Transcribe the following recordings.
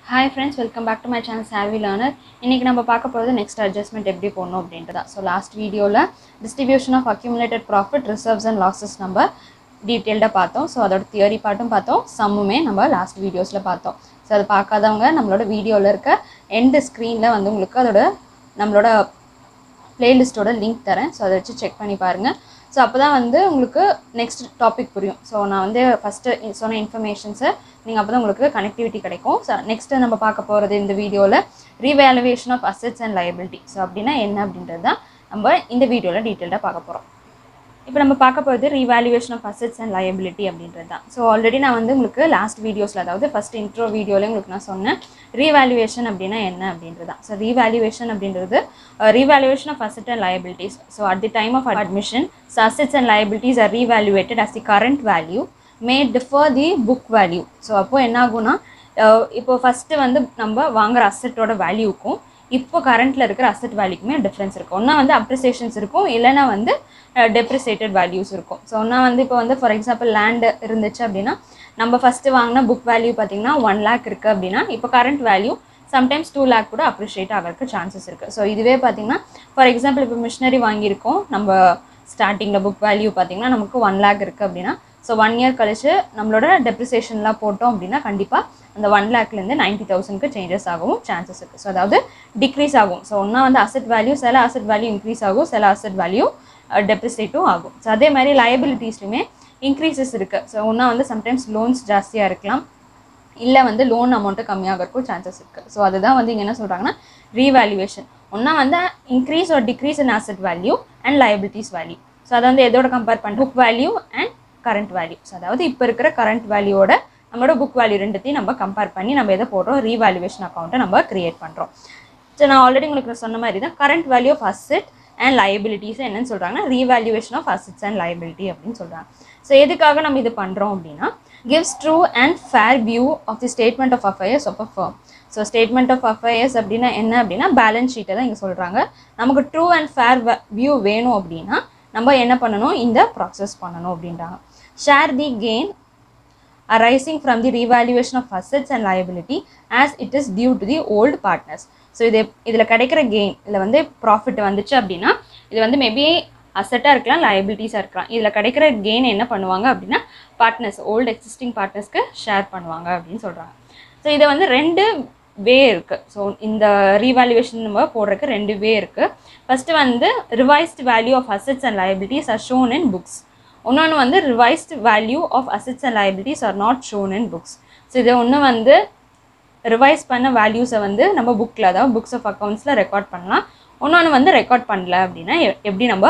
Hi friends, welcome back to my channel Savvy Learner. இன்னைக்கு நம்ம பார்க்க போறது நெக்ஸ்ட் அட்ஜஸ்ட்மென்ட் எப்படி போடணும் அப்படின்றதா. So last வீடியோல distribution of accumulated profit, reserves and losses நம்ம டீடைல்டா பார்த்தோம். So அதோட தியரி பார்ட்டும் பார்த்தோம், சம்முமே நம்ம லாஸ்ட் வீடியோஸ்ல பார்த்தோம். So அது பார்க்காதவங்க நம்மளோட வீடியோல இருக்க எண்ட் ஸ்கிரீன்ல வந்து உங்களுக்கு அதோட நம்மளோட பிளேலிஸ்டோட லிங்க் தரேன். ஸோ அதை வச்சு செக் பண்ணி பாருங்கள். ஸோ அப்போ தான் வந்து உங்களுக்கு நெக்ஸ்ட் டாபிக் புரியும். ஸோ நான் வந்து ஃபஸ்ட்டு சொன்ன இன்ஃபர்மேஷன்ஸை நீங்கள் அப்போ தான் உங்களுக்கு கனெக்டிவிட்டி கிடைக்கும். ஸோ நெக்ஸ்ட்டு நம்ம பார்க்க போகிறது இந்த வீடியோவில் revaluation of assets and liability. So அப்படின்னா என்ன அப்படின்றது தான் நம்ம இந்த வீடியோவில் டீட்டெயில்டாக பார்க்க போகிறோம். இப்போ நம்ம பார்க்க போகிறது revaluation of assets and liability அப்படின்றது தான். ஸோ ஆல்ரெடி நான் வந்து உங்களுக்கு லாஸ்ட் வீடியோஸில், அதாவது ஃபஸ்ட் இன்ட்ரோ வீடியோவில் உங்களுக்கு நான் சொன்னேன் ரீவேல்யூவேஷன் அப்படின்னா என்ன அப்படின்றது தான். ஸோ ரீவேல்யூவேஷன் அப்படின்றது revaluation of asset and liabilities. So at the time of admission assets and liabilities are revaluated as the current value may differ the book value. So அப்போது என்ன ஆகும்னா, இப்போ ஃபஸ்ட்டு வந்து நம்ம வாங்குகிற அசெட்டோட வேல்யூக்கும் இப்போ கரண்ட்டில் இருக்கிற அசெட் வேல்யூக்குமே டிஃப்ரென்ஸ் இருக்கும். ஒன்றா வந்து அப்ரிசியேஷன்ஸ் இருக்கும், இல்லைனா வந்து டெப்ரிசியேட்டட் வேல்யூஸ் இருக்கும். ஸோ ஒன்றா வந்து இப்போ வந்து ஃபார் எக்ஸாம்பிள் லேண்டு இருந்துச்சு அப்படின்னா, நம்ம ஃபஸ்ட்டு வாங்கின புக் வேல்யூ பார்த்திங்கன்னா 1 lakh இருக்குது அப்படின்னா, இப்போ கரண்ட் வேல்யூ சம்டைம்ஸ் 2 lakh கூட அப்ரிஷியேட் ஆகிறதுக்கு சான்சஸ் இருக்குது. ஸோ இதுவே பார்த்திங்கன்னா ஃபார் எக்ஸாம்பிள் இப்போ மிஷினரி வாங்கியிருக்கோம், நம்ம ஸ்டார்டிங்கில் புக் வேல்யூ பார்த்திங்கன்னா நமக்கு 1 lakh இருக்குது அப்படின்னா, ஸோ 1 year கழிச்சு நம்மளோட டெப்ரிசியேஷன்லாம் போட்டோம் அப்படின்னா கண்டிப்பாக அந்த 1 lakhலேருந்து 90,000க்கு சேஞ்சஸ் ஆகவும் சான்சஸ் இருக்குது. ஸோ அதாவது டிக்ரீஸ் ஆகும். ஸோ ஒன்றா வந்து அசெட் வேல்யூ, சில அசெட் வேல்யூ இன்க்ரீஸ் ஆகும், சில அசெட் வேல்யூ டெப்ரிசியேட்டும் ஆகும். ஸோ அதே மாதிரி லயபிலிட்டிஸ்லையுமே இன்க்ரீசஸ் இருக்குது. ஸோ ஒன்றா வந்து சம்டைம்ஸ் லோன்ஸ் ஜாஸ்தியாக இருக்கலாம், இல்லை வந்து லோன் அமௌண்ட்டு கம்மியாகிறதுக்கும் சான்சஸ் இருக்குது. ஸோ அதுதான் வந்து இங்கே என்ன சொல்கிறாங்கன்னா ரீவேல்யூவேஷன். ஒன்றா வந்து இன்க்ரீஸ் ஒரு decrease in asset value and liabilities value. So அதை வந்து எதோட கம்பேர் பண்ண book value and current value. So அதாவது இப்போ இருக்கிற கரண்ட் வேல்யூவோட நம்மளோட புக் வேல்யூ ரெண்டுத்தையும் நம்ம கம்பேர் பண்ணி நம்ம எதை போடுறோம், ரீவேல்யூவேஷன் அக்கௌண்ட்டை நம்ம கிரியேட் பண்ணுறோம். ஸோ நான் ஆல்ரெடி உங்களுக்கு சொன்ன மாதிரி தான் current value of asset and liabilities என்னன்னு சொல்கிறாங்கன்னா revaluation of assets and liability அப்படின்னு சொல்கிறாங்க. ஸோ எதுக்காக நம்ம இது பண்ணுறோம் அப்படின்னா, gives true and fair view of the statement of affairs of a firm. So statement of affairs அப்படின்னா என்ன அப்படின்னா பேலன்ஸ் ஷீட்டை தான் இங்கே சொல்கிறாங்க. நமக்கு ட்ரூ அண்ட் ஃபேர் வியூ வேணும் அப்படின்னா நம்ம என்ன பண்ணணும், இந்த ப்ராசஸ் பண்ணணும் அப்படின்றாங்க. Share the gain arising from the revaluation of assets and liability as it is due to the old partners. So இதில் கிடைக்கிற கெயின், இதில் வந்து ப்ராஃபிட் வந்துச்சு அப்படின்னா இது வந்து மேபி அசெட்டாக இருக்கலாம், லயபிலிட்டிஸாக இருக்கலாம். இதில் கிடைக்கிற கெயின் என்ன பண்ணுவாங்க அப்படின்னா பார்ட்னர்ஸ், ஓல்டு எக்ஸிஸ்டிங் பார்ட்னர்ஸ்க்கு ஷேர் பண்ணுவாங்க அப்படின்னு சொல்கிறாங்க. ஸோ இதை வந்து 2 வே இருக்குது. ஸோ இந்த ரீவேல்யூவேஷன் நம்ம போடுறதுக்கு 2 வே இருக்குது. ஃபஸ்ட்டு வந்து revised value of assets and liabilities are shown in books. இன்னொன்று வந்து revised value of assets and liabilities are not shown in books. So இது ஒன்று வந்து ரிவைஸ் பண்ண வேல்யூஸை வந்து நம்ம புக்கில், அதாவது புக்ஸ் ஆஃப் அக்கௌண்ட்ஸில் ரெக்கார்ட் பண்ணலாம். இன்னொன்று வந்து ரெக்கார்ட் பண்ணல அப்படின்னா எப்படி நம்ம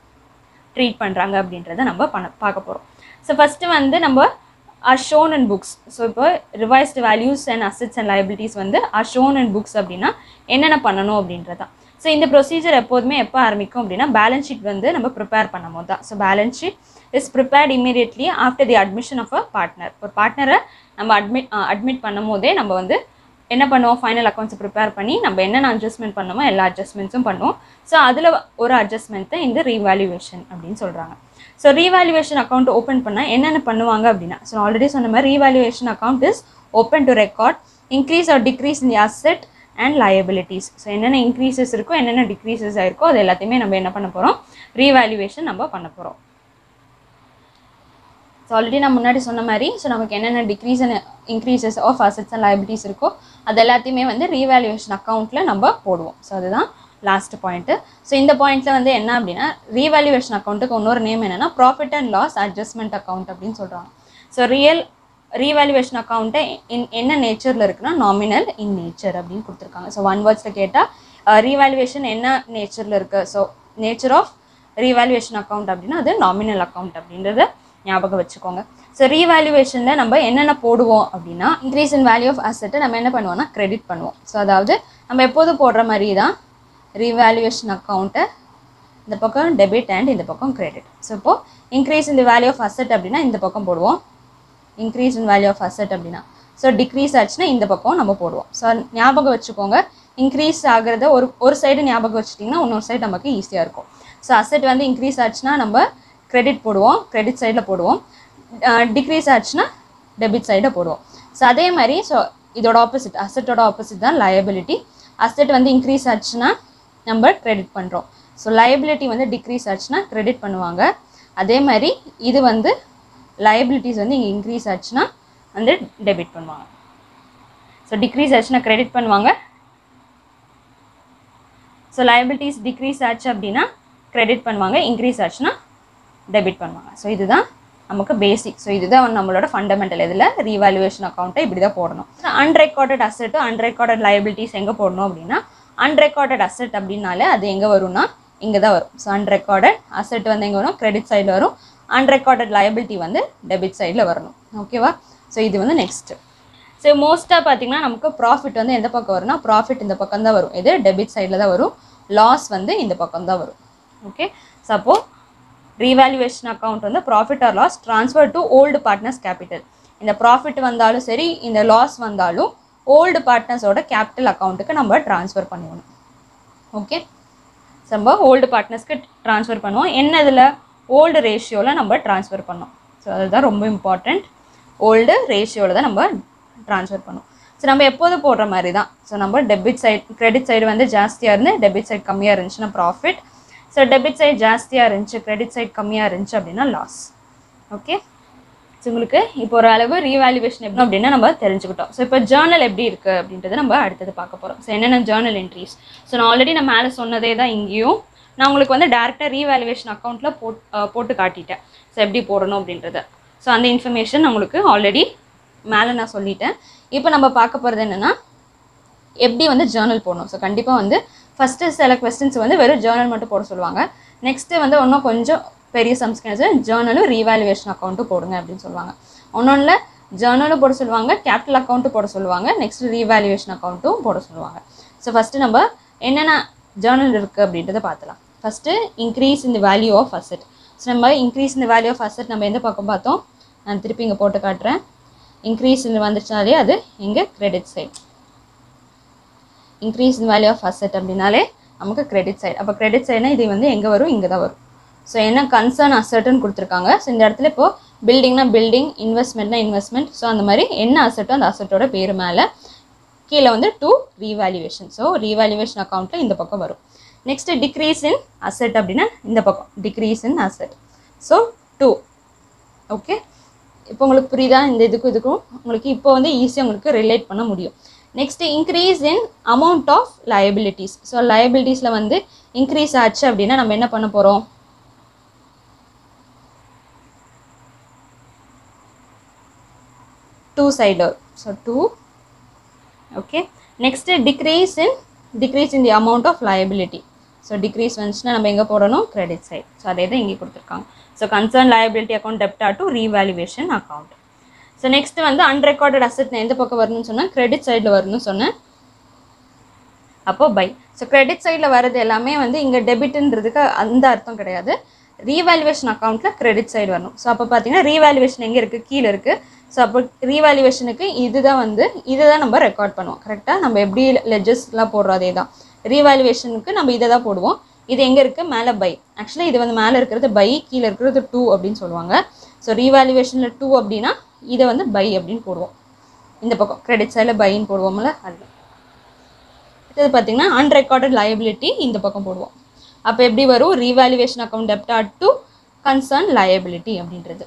ட்ரீட் பண்ணுறாங்க அப்படின்றத நம்ம பார்க்க போகிறோம். ஸோ ஃபஸ்ட்டு வந்து நம்ம are shown in books. So இப்போ revised values and assets and liabilities வந்து ஆர் ஷோன் இன் புக்ஸ் அப்படின்னா என்னென்ன பண்ணணும் அப்படின்றதான். ஸோ இந்த ப்ரொசீஜர் எப்போதுமே எப்போ ஆரம்பிக்கும் அப்படின்னா பேலன்ஸ் ஷீட் வந்து நம்ம ப்ரிப்பேர் பண்ணும் போது தான். So balance sheet is prepared immediately after the admission of a partner. ஒரு பார்ட்னரை நம்ம அட்மிட் பண்ணும் போதே நம்ம வந்து என்ன பண்ணுவோம், ஃபைனல் அக்கௌண்ட்ஸை ப்ரிப்பேர் பண்ணி நம்ம என்னென்ன அட்ஜஸ்ட்மெண்ட் பண்ணோமோ எல்லா அட்ஜஸ்ட்மெண்ட்ஸும் பண்ணுவோம். ஸோ அதில் ஒரு அட்ஜஸ்ட்மெண்ட்டு இந்த ரீவேல்யூவேஷன் அப்படின்னு சொல்கிறாங்க. ஸோ ரீவேல்யூவேஷன் அக்கௌண்ட் ஓப்பன் பண்ணால் என்னென்ன பண்ணுவாங்க அப்படின்னா, ஸோ ஆல்ரெடி சொன்ன மாதிரி revaluation account is open to record increase or decrease in the asset and liabilities. So என்னென்ன இன்க்ரீசஸ் இருக்கோ, என்னென்ன டிக்ரீசஸ் ஆயிருக்கோ அது எல்லாத்தையுமே நம்ம என்ன பண்ண போகிறோம், ரீவேல்யூவேஷன் நம்ம பண்ண போகிறோம். ஸோ ஆல்ரெடி நான் முன்னாடி சொன்ன மாதிரி, ஸோ நமக்கு என்னென்ன decrease and increases of assets and liabilities இருக்கோ அது எல்லாத்தையுமே வந்து ரீவேல்யூவேஷன் அக்கௌண்ட்டில் நம்ம போடுவோம். ஸோ அதுதான் லாஸ்ட் பாயிண்ட்டு. ஸோ இந்த பாயிண்ட்டில் வந்து என்ன அப்படின்னா, ரீவேல்யூவேஷன் அக்கௌண்ட்டுக்கு இன்னொரு நேம் என்னென்னா profit and loss adjustment account அப்படின்னு சொல்கிறாங்க. ஸோ ரீவேல்யூவேஷன் அக்கௌண்ட்டை என்ன நேச்சரில் இருக்குன்னா நாமினல் இன் நேச்சர் அப்படின்னு கொடுத்துருக்காங்க. ஸோ 1 வேர்ட்ஸில் கேட்டால் ரீவேல்யூவேஷன் என்ன நேச்சரில் இருக்குது, so nature of revaluation account அப்படின்னா அது நாமினல் அக்கௌண்ட் அப்படின்றத ஞாபகம் வச்சுக்கோங்க. ஸோ ரீவேல்யூவேஷனில் நம்ம என்னென்ன போடுவோம் அப்படின்னா, இன்க்ரீஸ் இன் வேல்யூ ஆஃப் அசெட்டை நம்ம என்ன பண்ணுவோம்னா கிரெடிட் பண்ணுவோம். ஸோ அதாவது நம்ம எப்போதும் போடுற மாதிரி தான் ரீவேல்யூவேஷன் அக்கௌண்ட்டை இந்த பக்கம் டெபிட் அண்ட் இந்த பக்கம் கிரெடிட். ஸோ இப்போது increase in the value of asset அப்படின்னா இந்த பக்கம் போடுவோம், increase in value of asset அப்படின்னா. ஸோ டிக்ரீஸ் ஆச்சுன்னா இந்த பக்கம் நம்ம போடுவோம். ஸோ ஞாபகம் வச்சுக்கோங்க, இன்க்ரீஸ் ஆகிறத ஒரு சைடு ஞாபகம் வச்சுட்டிங்கன்னா இன்னொரு சைடு நமக்கு ஈஸியாக இருக்கும். ஸோ அசெட் வந்து இன்க்ரீஸ் ஆச்சுன்னா நம்ம கிரெடிட் போடுவோம், கிரெடிட் சைடில் போடுவோம். டிக்ரீஸ் ஆச்சுன்னா டெபிட் சைடில் போடுவோம். ஸோ அதே மாதிரி ஸோ இதோட ஆப்போசிட், அசட்டோட ஆப்போசிட் தான் liability. அசட் வந்து இன்க்ரீஸ் ஆச்சுன்னா நம்ம கிரெடிட் பண்ணுறோம். ஸோ liability வந்து டிக்ரீஸ் ஆச்சுன்னா கிரெடிட் பண்ணுவாங்க. அதே மாதிரி இது வந்து liabilities வந்து இங்கே இன்க்ரீஸ் ஆச்சுன்னா வந்து டெபிட் பண்ணுவாங்க. ஸோ டிக்ரீஸ் ஆச்சுன்னா கிரெடிட் பண்ணுவாங்க. ஸோ liabilities டிக்ரீஸ் ஆச்சு அப்படின்னா கிரெடிட் பண்ணுவாங்க, இன்க்ரீஸ் ஆச்சுன்னா டெபிட் பண்ணுவாங்க. ஸோ இதுதான் நமக்கு பேசிக். ஸோ இதுதான் நம்மளோட ஃபண்டமெண்டல். இதில் ரீவாலுவேஷன் அக்கௌண்ட்டை இப்படி தான் போடணும். அன்ரெக்கார்டட் அசெட்டும் அன்ரெக்கார்டட் liabilities எங்கே போடணும் அப்படின்னா, அன்ரெக்கார்டட் அசெட் அப்படின்னாலே அது எங்கே வரும்னா இங்கே தான் வரும். ஸோ அன்ரெக்கார்டட் அசெட் வந்து எங்கே வரும், கிரெடிட் சைடில் வரும். அன்ரெக்கார்டட் liability வந்து டெபிட் சைடில் வரணும். ஓகேவா? ஸோ இது வந்து நெக்ஸ்ட்டு. ஸோ மோஸ்ட்டாக பார்த்தீங்கன்னா நமக்கு ப்ராஃபிட் வந்து எந்த பக்கம் வரும்னா, ப்ராஃபிட் இந்த பக்கம் தான் வரும். இது டெபிட் சைடில் தான் வரும். லாஸ் வந்து இந்த பக்கம் தான் வரும். ஓகே, சப்போ ரீவேல்யூவேஷன் அக்கௌண்ட் வந்து profit or loss transfer to old partners capital. இந்த ப்ராஃபிட் வந்தாலும் சரி, இந்த லாஸ் வந்தாலும் ஓல்டு பார்ட்னர்ஸோட கேபிட்டல் அக்கௌண்ட்டுக்கு நம்ம ட்ரான்ஸ்ஃபர் பண்ணுவோம். ஓகே, நம்ம ஓல்டு பார்ட்னர்ஸ்க்கு ட்ரான்ஸ்ஃபர் பண்ணுவோம். என்ன இதில் ஓல்டு ரேஷியோவில் நம்ம ட்ரான்ஸ்ஃபர் பண்ணோம். ஸோ அதுதான் ரொம்ப இம்பார்ட்டண்ட். ஓல்டு ரேஷியோவில் தான் நம்ம ட்ரான்ஸ்ஃபர் பண்ணுவோம். ஸோ நம்ம எப்போதும் போடுற மாதிரி தான். ஸோ நம்ம டெபிட் சைட், கிரெடிட் சைடு வந்து ஜாஸ்தியாக இருந்து டெபிட் சைட் கம்மியாக இருந்துச்சுன்னா ப்ராஃபிட். ஸோ டெபிட் சைட் ஜாஸ்தியாக இருந்துச்சு, கிரெடிட் சைட் கம்மியாக இருந்துச்சு அப்படின்னா லாஸ். ஓகே, ஸோ உங்களுக்கு இப்போ ஒரு அளவு ரீவேல்யூவேஷன் எப்படி அப்படின்னா நம்ம தெரிஞ்சுக்கிட்டோம். ஸோ இப்போ ஜேர்னல் எப்படி இருக்குது அப்படின்றத நம்ம அடுத்தது பார்க்க போகிறோம். ஸோ என்னென்ன ஜேர்னல் என்ட்ரிஸ். ஸோ நான் ஆல்ரெடி நான் மேலே சொன்னதே தான் இங்கேயும் நான் உங்களுக்கு வந்து டேரெக்டாக ரீவேல்யூவேஷன் அக்கௌண்ட்டில் போட்டு காட்டிட்டேன். ஸோ எப்படி போடணும் அப்படின்றத. ஸோ அந்த இன்ஃபர்மேஷன் உங்களுக்கு ஆல்ரெடி மேலே நான் சொல்லிட்டேன். இப்போ நம்ம பார்க்க போகிறது என்னென்னா எப்படி வந்து ஜேர்னல் போடணும். ஸோ கண்டிப்பாக வந்து ஃபஸ்ட்டு சில கொஸ்டின்ஸ் வந்து வெறும் ஜேர்னல் மட்டும் போட சொல்லுவாங்க. நெக்ஸ்ட்டு வந்து இன்னும் கொஞ்சம் பெரிய சம்ஸ்க்கு ஜேர்னலும் ரீவேல்யூவேஷன் அக்கௌண்ட்டும் போடுங்க அப்படின்னு சொல்லுவாங்க. ஒன்னொன்றில் ஜேர்னலும் போட சொல்லுவாங்க, கேபிட்டல் அக்கௌண்ட்டும் போட சொல்லுவாங்க, நெக்ஸ்ட் ரீவேல்யூவேஷன் அக்கௌண்ட்டும் போட சொல்லுவாங்க. ஸோ ஃபஸ்ட்டு நம்ம என்னென்ன ஜேர்னல் இருக்குது அப்படின்றத பார்த்துலாம். First increase in the value of asset. So நம்ம increase in the value of asset நம்ம எந்த பக்கம் பார்த்தோம், நான் திருப்பி இங்கே போட்டு காட்டுறேன். இன்க்ரீஸ் இன் வந்துச்சுனாலே அது இங்கே credit side. Increase in value of asset அப்படின்னாலே நமக்கு கிரெடிட் சைட். அப்போ கிரெடிட் சைட்னா இது வந்து எங்கே வரும், இங்கே தான் வரும். ஸோ என்ன கன்சர்ன் அசெட்டுன்னு கொடுத்துருக்காங்க. ஸோ இந்த இடத்துல இப்போது பில்டிங்னா பில்டிங், இன்வெஸ்ட்மெண்ட்னா இன்வெஸ்ட்மெண்ட். ஸோ அந்த மாதிரி என்ன அசெட்டோ அந்த அசெட்டோட பேர் மேலே கீழே வந்து டு ரீவேல்யூவேஷன். ஸோ ரீவேல்யூவேஷன் அக்கௌண்ட்டில் இந்த பக்கம் வரும். நெக்ஸ்ட்டு டிக்ரீஸ் இன் அசெட் அப்படின்னா இந்த பக்கம் decrease in asset. So 2. Okay, இப்போ உங்களுக்கு புரியுதா? இந்த இதுக்கும் உங்களுக்கு இப்போ வந்து ஈஸியாக உங்களுக்கு ரிலேட் பண்ண முடியும். Next increase in amount of liabilities. So liabilitiesல வந்து இன்க்ரீஸ் ஆச்சு அப்படின்னா நம்ம என்ன பண்ண போகிறோம், to side. So 2. Okay, next decrease in the amount of liability. So decrease வந்துச்சுன்னா நம்ம எங்கே போடணும், கிரெடிட் சைட். ஸோ அதே தான் இங்கே கொடுத்துருக்காங்க. So concern liability account debtor to revaluation account. So next வந்து அன்ரெக்கார்டட் அசெட் எந்த பக்கம் வரணும்னு சொன்னால் கிரெடிட் சைடில் வரணும்னு சொன்னேன். அப்போது பை. ஸோ கிரெடிட் சைடில் வர்றது எல்லாமே வந்து இங்கே டெபிட்ன்றதுக்கு அந்த அர்த்தம் கிடையாது. ரீவேல்யூவேஷன் அக்கௌண்ட்டில் கிரெடிட் சைடு வரணும். ஸோ அப்போ பார்த்தீங்கன்னா ரீவேல்யூவேஷன் எங்கே இருக்குது, கீழே இருக்குது. ஸோ அப்போ ரீவேல்யூவேஷனுக்கு இதுதான் நம்ம ரெக்கார்ட் பண்ணுவோம். கரெக்டாக நம்ம எப்படி லெஜஸ்லாம் போடுறோம் அதே தான். ரீவேல்யூவேஷனுக்கு நம்ம இதை தான் போடுவோம். இது எங்கே இருக்குது, மேலே பை. ஆக்சுவலாக இது வந்து மேலே இருக்கிறது பை, கீழே இருக்கிறது 2 அப்படின்னு சொல்லுவாங்க. ஸோ ரீவேல்யூவேஷனில் 2 அப்படின்னா இதை வந்து பை அப்படின்னு போடுவோம். இந்த பக்கம் கிரெடிட் சைடில் பைன்னு போடுவோம்ல அது. இது பார்த்திங்கன்னா அன்ரெக்கார்டட் liability இந்த பக்கம் போடுவோம். அப்போ எப்படி வரும், revaluation account debtor to concern liability அப்படின்றது.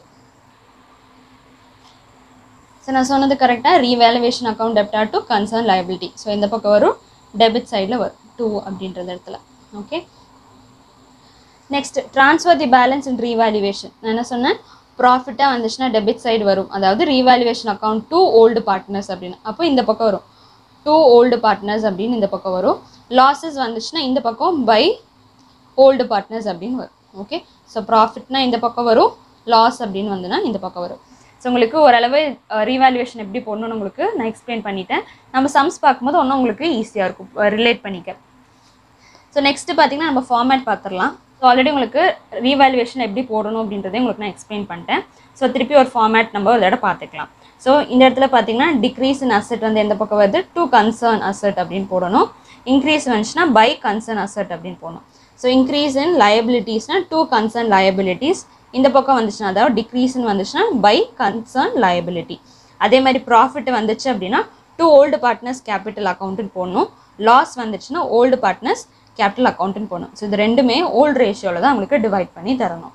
ஸோ நான் சொன்னது கரெக்டாக, revaluation account debtor to concern liability. So இந்த பக்கம் வரும், டெபிட் சைடில் வரும் 2 அப்படின்றது இடத்துல. Okay, next transfer the balance in revaluation. நான் என்ன சொன்னேன், ப்ராஃபிட்டாக வந்துச்சுன்னா டெபிட் சைடு வரும். அதாவது revaluation account to old partners அப்படின்னு. அப்போ இந்த பக்கம் வரும் டு ஓல்டு பார்ட்னர்ஸ் அப்படின்னு இந்த பக்கம் வரும். லாஸஸ் வந்துச்சுன்னா இந்த பக்கம் பை ஓல்டு பார்ட்னர்ஸ் அப்படின்னு வரும். ஓகே, ஸோ ப்ராஃபிட்னா இந்த பக்கம் வரும், லாஸ் அப்படின்னு வந்துன்னா இந்த பக்கம் வரும். ஸோ உங்களுக்கு ஓரளவு ரீவேல்யூவேஷன் எப்படி போடணும்னு உங்களுக்கு நான் எக்ஸ்பிளைன் பண்ணிட்டேன். நம்ம சம்ஸ் பார்க்கும்போது ஒன்றும் உங்களுக்கு ஈஸியாக இருக்கும் ரிலேட் பண்ணிக்க. ஸோ நெக்ஸ்ட்டு பார்த்தீங்கன்னா நம்ம ஃபார்மேட் பார்த்துடலாம். ஸோ ஆல்ரெடி உங்களுக்கு ரீவேல்யூவேஷன் எப்படி போடணும் அப்படின்றதே உங்களுக்கு நான் எக்ஸ்பிளைன் பண்ணிட்டேன். ஸோ திருப்பி ஒரு ஃபார்மேட் நம்ம ஒரு தடவை பார்த்துக்கலாம். ஸோ இந்த இடத்துல பார்த்தீங்கன்னா டிக்ரீஸ் இன் அசெட் வந்து எந்த பக்கம் வருது, டு கன்சர்ன் அசெட் அப்படின்னு போடணும். இன்க்ரீஸ் வந்துச்சுன்னா பை கன்சர்ன் அசெட் அப்படின்னு போடணும். ஸோ இன்க்ரீஸ் இன் liabilitiesனால் டு கன்சர்ன் liabilities. இந்த பக்கம் வந்துச்சுன்னா அதாவது டிக்ரீஸ்ன்னு வந்துச்சுன்னா பை கன்சர்ன் liability. அதே மாதிரி ப்ராஃபிட் வந்துச்சு அப்படின்னா டு ஓல்டு பார்ட்னர்ஸ் கேபிட்டல் அக்கௌண்ட்டுன்னு போடணும். லாஸ் வந்துச்சுன்னா ஓல்டு பார்ட்னர்ஸ் கேபிட்டல் அக்கௌண்ட்டுன்னு போடணும். ஸோ இது ரெண்டுமே ஓல்டு ரேஷியோவில் தான் உங்களுக்கு டிவைட் பண்ணி தரணும்.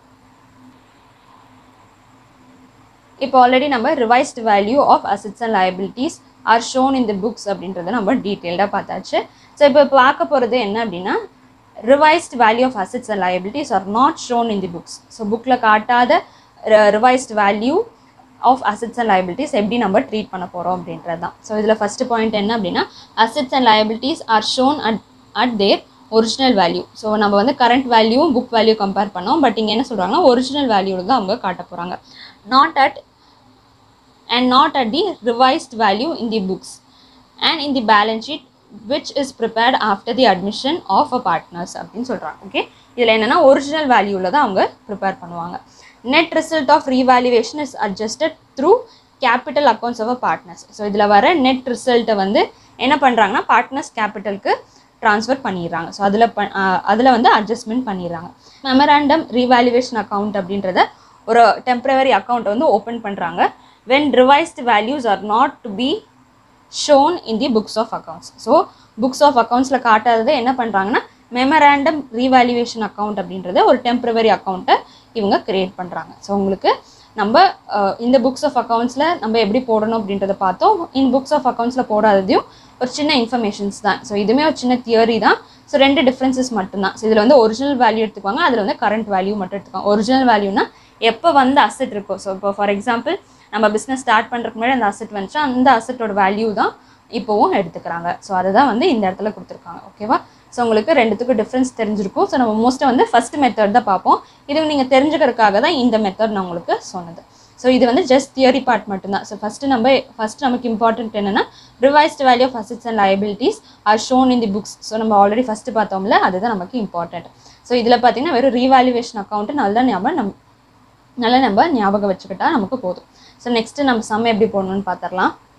இப்போ ஆல்ரெடி நம்ம revised value of assets and liabilities are shown in the books அப்படின்றத நம்ம டீட்டெயில்டாக பார்த்தாச்சு. ஸோ இப்போ பார்க்க போகிறது என்ன அப்படின்னா revised value of assets and liabilities are not shown in the books. So புக்கில் காட்டாத revised value of assets and liabilities எப்படி நம்ம ட்ரீட் பண்ண போகிறோம் அப்படின்றது தான். ஸோ இதில் ஃபஸ்ட்டு பாயிண்ட் என்ன அப்படின்னா assets and liabilities are shown at their original value. So நம்ம வந்து கரண்ட் வேல்யூவும் புக் வேல்யூ கம்பேர் பண்ணோம். பட் இங்கே என்ன சொல்கிறாங்கன்னா ஒரிஜினல் வேல்யூவில் தான் அவங்க காட்ட போகிறாங்க. not at the revised value in the books and in the balance sheet which is prepared after the admission of a partners அப்படின்னு சொல்கிறாங்க. ஓகே, இதில் என்னென்னா ஒரிஜினல் வேல்யூவில் தான் அவங்க ப்ரிப்பேர் பண்ணுவாங்க. Net result of revaluation is adjusted through capital accounts of a partners. So இதில் வர நெட் ரிசல்ட்டை வந்து என்ன பண்ணுறாங்கன்னா பார்ட்னர்ஸ் கேபிட்டலுக்கு ட்ரான்ஸ்ஃபர் பண்ணிடுறாங்க. ஸோ அதில் வந்து அட்ஜஸ்ட்மெண்ட் பண்ணிடுறாங்க. மெமராண்டம் ரீவேல்யூவேஷன் அக்கௌண்ட் அப்படின்றத ஒரு டெம்பரவரி அக்கௌண்ட்டை வந்து ஓப்பன் பண்ணுறாங்க. when revised values are not to be shown in the books of accounts. So books of accountsல காட்டாததை என்ன பண்ணுறாங்கன்னா மெமராண்டம் ரீவேல்யூவேஷன் அக்கௌண்ட் அப்படின்றத ஒரு டெம்பரவரி அக்கௌண்ட்டை இவங்க கிரியேட் பண்ணுறாங்க. ஸோ உங்களுக்கு நம்ம இந்த புக்ஸ் ஆஃப் அக்கௌண்ட்ஸில் நம்ம எப்படி போடணும் அப்படின்றத பார்த்தோம். இந்த புக்ஸ் ஆஃப் அக்கௌண்ட்ஸில் போடாததையும் ஒரு சின்ன இன்ஃபர்மேஷன்ஸ் தான். ஸோ இதுவுமே ஒரு சின்ன தியரி தான். ஸோ ரெண்டு டிஃப்ரென்சஸ் மட்டும்தான். ஸோ இதில் வந்து ஒரிஜினல் வேல்யூ எடுத்துக்குவாங்க, அதில் வந்து கரண்ட் வேல்யூ மட்டும் எடுத்துக்குவாங்க. ஒரிஜினல் வேல்யூனா எப்போ வந்து அசெட் இருக்கோ. ஸோ இப்போ ஃபார் எக்ஸாம்பிள் நம்ம பிஸ்னஸ் ஸ்டார்ட் பண்ணுறதுக்கு முன்னாடி அந்த அசெட் வந்துச்சா அந்த அசெட்டோட வேல்யூ தான் இப்போவும் எடுத்துக்கிறாங்க. ஸோ அதுதான் வந்து இந்த இடத்துல கொடுத்துருக்காங்க. ஓகேவா? ஸோ உங்களுக்கு ரெண்டுத்துக்கும் டிஃப்ரென்ஸ் தெரிஞ்சிருக்கும். ஸோ நம்ம மோஸ்ட்டாக வந்து ஃபஸ்ட் மெத்தட் தான் பார்ப்போம். இது நீங்கள் தெரிஞ்சுக்கிறதுக்காக தான் இந்த மெத்தட் நான் உங்களுக்கு சொன்னது. ஸோ இது வந்து ஜஸ்ட் தியரி பார்ட் மட்டும்தான். ஸோ ஃபஸ்ட்டு நமக்கு இம்பார்ட்டன்ட் என்னென்னா revised value of assets and liabilities are shown in the books. So நம்ம ஆல்ரெடி ஃபஸ்ட்டு பார்த்தோம்ல, அதுதான் நமக்கு இம்பார்ட்டன்ட். ஸோ இதில் பார்த்தீங்கன்னா வெறும் ரீவேல்யூவேஷன் அக்கௌண்ட்டு நல்லா நம்ம ஞாபகம் வச்சுக்கிட்டா நமக்கு போதும். ஸோ நெக்ஸ்ட்டு நம்ம சம் எப்படி போடணும்னு பார்த்துடலாம்.